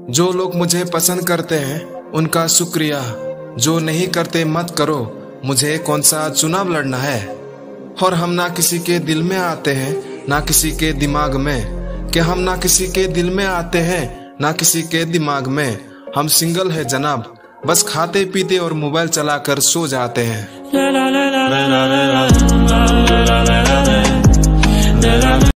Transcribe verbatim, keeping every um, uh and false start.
जो लोग मुझे पसंद करते हैं उनका शुक्रिया, जो नहीं करते मत करो, मुझे कौन सा चुनाव लड़ना है। और हम ना किसी के दिल में आते हैं ना किसी के दिमाग में, कि हम ना किसी के दिल में आते हैं ना किसी के दिमाग में। हम सिंगल है जनाब, बस खाते पीते और मोबाइल चलाकर सो जाते हैं।